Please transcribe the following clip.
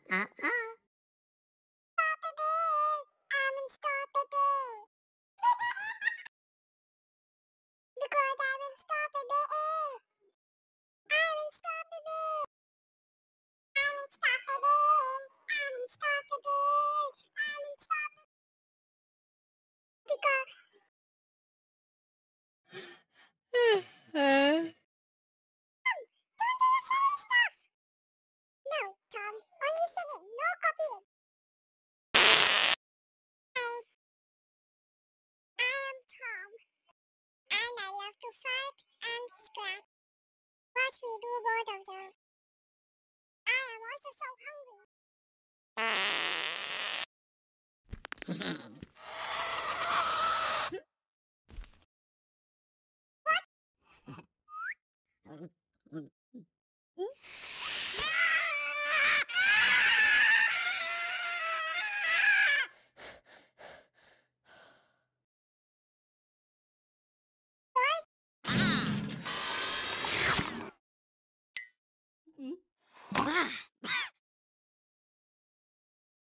Uh-uh. I'm unstoppable. Because I'm unstoppable. I'm unstoppable. I'm unstoppable. I'm unstoppable. I'm unstoppable. Because don't do the silly stuff. No, Tom. Only singing. No copying. I am Tom. And I love to fight and scrap. Watch me do both of them. I am also so hungry.